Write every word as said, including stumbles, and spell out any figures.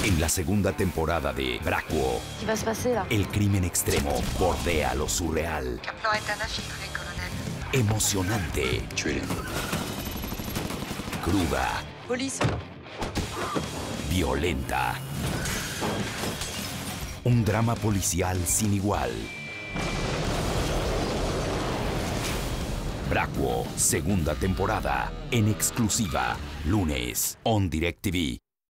En la segunda temporada de Braquo, ¿Qué va a pasar là? el crimen extremo bordea lo surreal. Kaplan est un infiltré, colonel. Emocionante. Tuez-les. Cruda. Police. Violenta. Un drama policial sin igual. Braquo, segunda temporada, en exclusiva, lunes, on DirecTV.